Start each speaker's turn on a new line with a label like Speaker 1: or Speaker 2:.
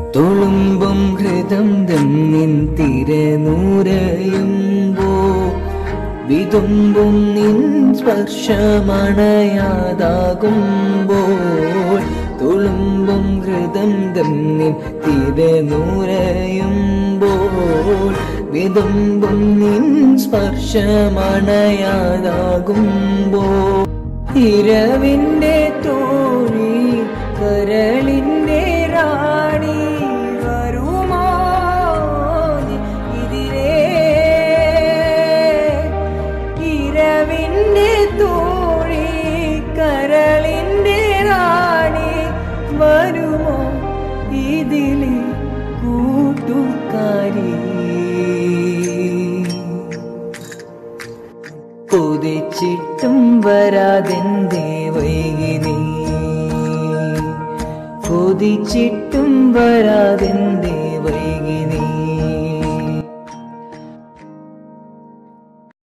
Speaker 1: തുളുമ്പും ഹൃദന്തം നിൻ തിരനൂരയുമ്പോ വിതുമ്പും നിൻ സ്പർശമണയാതാകുമ്പോൾ തുളുമ്പും ഹൃദന്തം നിൻ തിരനൂരയുമ്പോൾ വിതുമ്പും നിൻ സ്പർശമണയാതാകുമ്പോൾ ഇരവിൻ്റെ തോഴി കരളിൻ്റെ റാണി വരുമോ ഇതിലേ ഇരവിൻ്റെ തോഴി കരളിൻ്റെ റാണി വരുമോ ഇതിലെ കൂട്ടുകാരി കൊതിച്ചിട്ടും വരാതെന്തേ വൈകി നീ കൊതിച്ചിട്ടും വരാതെന്തേ